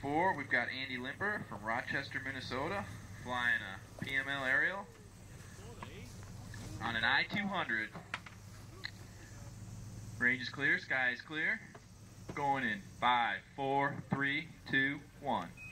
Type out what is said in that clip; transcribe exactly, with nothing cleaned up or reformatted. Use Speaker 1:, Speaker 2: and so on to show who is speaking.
Speaker 1: four, we've got Andy Limper from Rochester, Minnesota, flying a P M L aerial on an I two hundred. Range is clear, sky is clear. Going in five, four, three, two, one.